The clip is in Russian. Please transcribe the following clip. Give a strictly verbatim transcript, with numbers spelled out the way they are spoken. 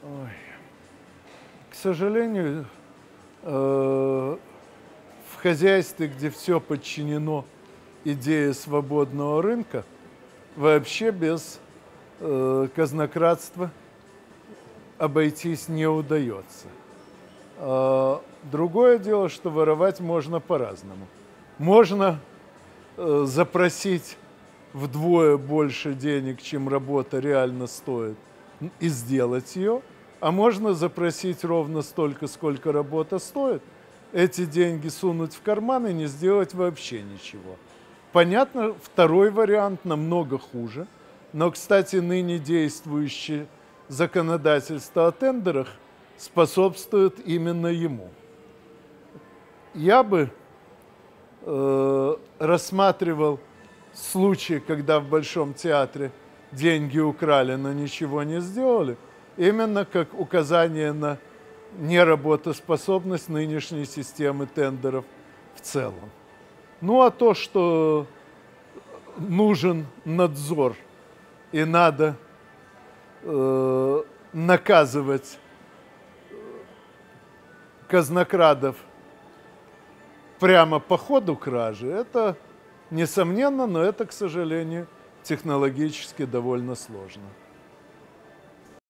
Ой. К сожалению, э, в хозяйстве, где все подчинено идее свободного рынка, вообще без э, казнократства обойтись не удается. А другое дело, что воровать можно по-разному. Можно э, запросить вдвое больше денег, чем работа реально стоит, и сделать ее, а можно запросить ровно столько, сколько работа стоит, эти деньги сунуть в карман и не сделать вообще ничего. Понятно, второй вариант намного хуже, но, кстати, ныне действующее законодательство о тендерах способствует именно ему. Я бы э, рассматривал случаи, когда в Большом театре деньги украли, но ничего не сделали, именно как указание на неработоспособность нынешней системы тендеров в целом. Ну а то, что нужен надзор и надо э, наказывать казнокрадов прямо по ходу кражи, это несомненно, но это, к сожалению, технологически довольно сложно.